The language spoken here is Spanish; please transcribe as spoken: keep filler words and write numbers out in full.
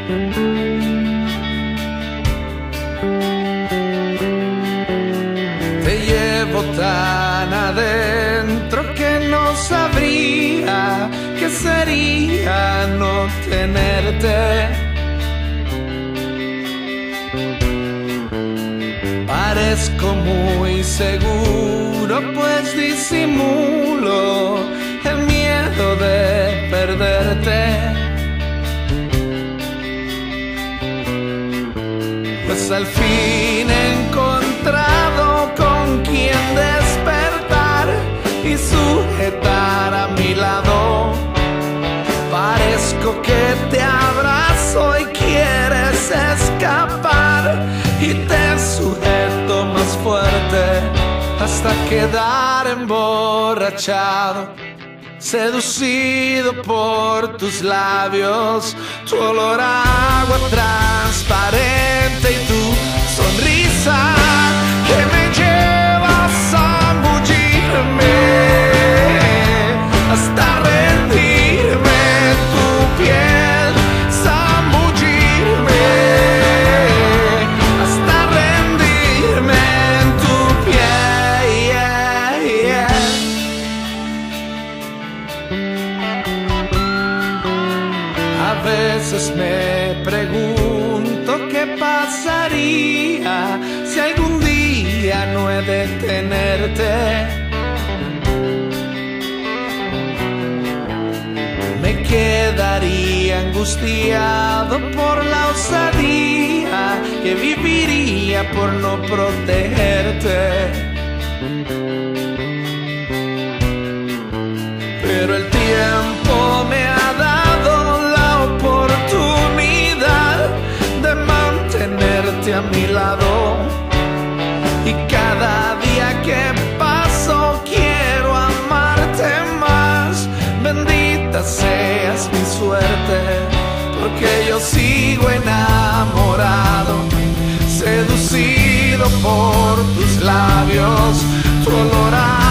Te llevo tan adentro que no sabría qué sería no tenerte. Parezco muy seguro, pues disimulo el miedo de perderte. Pues al fin he encontrado con quien despertar y sujetar a mi lado. Parezco que te abrazo y quieres escapar, y te sujeto más fuerte hasta quedar emborrachado, seducido por tus labios, tu olor a agua transparente y tu sonrisa que me lleva a zambullirme hasta rendirme en tu piel, zambullirme hasta rendirme en tu piel, yeah, yeah. A veces me pregunto qué pasaría si algún día no he de tenerte. Me quedaría angustiado por la osadía que viviría por no protegerte. Pero el tiempo me ha dado la oportunidad de mantenerte a mi lado, y cada día que paso quiero amarte más. Bendita seas mi suerte, porque yo sigo enamorado, seducido por tus labios, tu olor a